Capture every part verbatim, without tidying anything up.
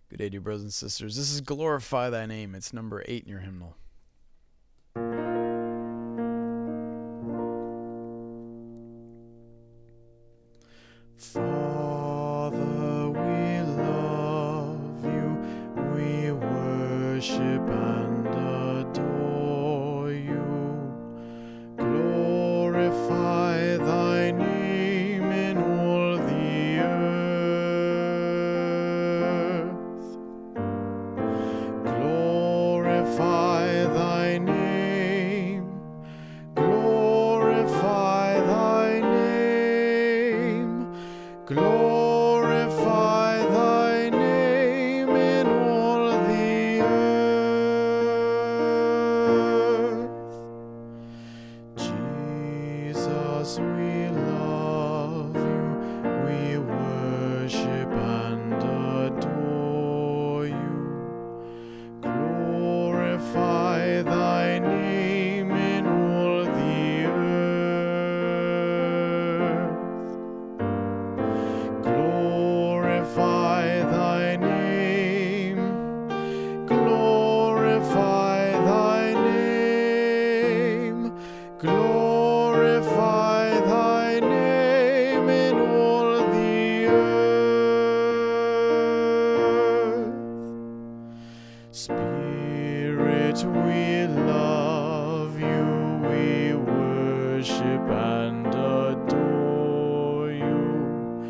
Good day, dear brothers and sisters. This is Glorify Thy Name. It's number eight in your hymnal. Father, we love you, we worship and adore you. Glorify Thy name in all the earth. Glorify Thy name. Glorify Thy name. Glorify Thy name in all the earth. Jesus, we love you, we worship and adore you. Glorify Thy name in all the earth. Glorify Thy name. Glorify Thy name. Glorify Thy name in all the earth. Spirit, we love you, we worship and adore you.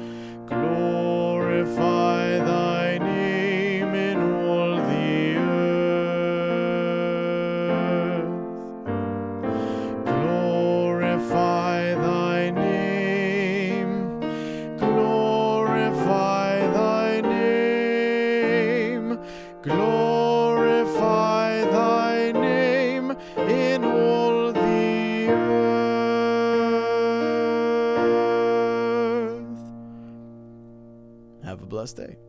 Glorify Thy name in all the earth. Glorify Thy name. Glorify Thy name. Glorify Thy name in all the earth. Have a blessed day.